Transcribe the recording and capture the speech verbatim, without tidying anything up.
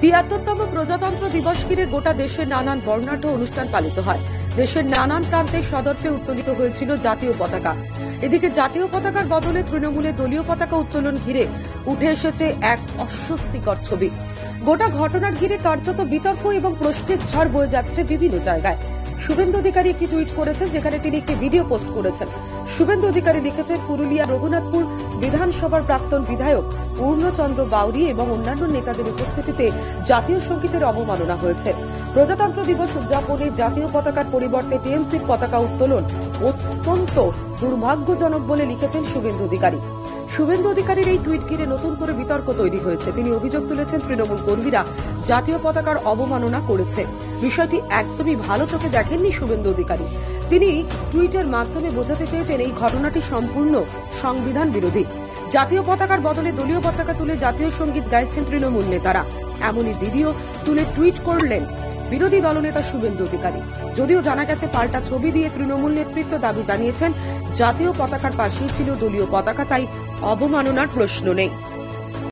তিয়াত্তরতম প্রজাতন্ত্র দিবস ঘিরে গোটা দেশে নানান বর্ণাঢ্য অনুষ্ঠান পালিত হয়। দেশের নানান প্রান্তে সদর্পে উত্তোলিত হয়েছিল জাতীয় পতাকা। এদিকে জাতীয় পতাকার বদলে তৃণমূলে দলীয় পতাকা উত্তোলন ঘিরে উঠে এসেছে এক অস্বস্তিকর ছবি। গোটা ঘটনা ঘিরে কার্যত বিতর্ক এবং প্রশ্নের ঝড় বয়ে যাচ্ছে বিভিন্ন জায়গায়। শুভেন্দু অধিকারী একটি টুইট করেছেন, যেখানে তিনি একটি ভিডিও পোস্ট করেছেন। শুভেন্দু অধিকারী লিখেছেন, পুরুলিয়া রঘুনাথপুর বিধানসভার প্রাক্তন বিধায়ক পূর্ণচন্দ্র বাউরি এবং অন্যান্য নেতাদের উপস্থিতিতে জাতীয় সঙ্গীতের অবমাননা হয়েছে। প্রজাতন্ত্র দিবস উদযাপনে জাতীয় পতাকার পরিবর্তে টিএমসির পতাকা উত্তোলন অত্যন্ত দুর্ভাগ্যজনক বলে লিখেছেন শুভেন্দু অধিকারী। শুভেন্দু অধিকারীর এই টুইট ঘিরে নতুন করে বিতর্ক তৈরি হয়েছে। তিনি অভিযোগ তুলেছেন, তৃণমূল কর্মীরা জাতীয় পতাকার অবমাননা করেছে। বিষয়টি একদমই ভালো চোখে দেখেননি শুভেন্দু অধিকারী। তিনি টুইটের মাধ্যমে বোঝাতে চেয়েছেন, এই ঘটনাটি সম্পূর্ণ সংবিধান বিরোধী। জাতীয় পতাকার বদলে দলীয় পতাকা তুলে জাতীয় সঙ্গীত গাইছেন তৃণমূল নেতারা। এমনই ভিডিও তুলে টুইট করলেন বিরোধী দলনেতা শুভেন্দু অধিকারী। যদিও জানা গেছে, পাল্টা ছবি দিয়ে তৃণমূল নেতৃত্ব দাবি জানিয়েছেন, জাতীয় পতাকার পাশেই ছিল দলীয় পতাকা, তাই অবমাননার প্রশ্ন নেই।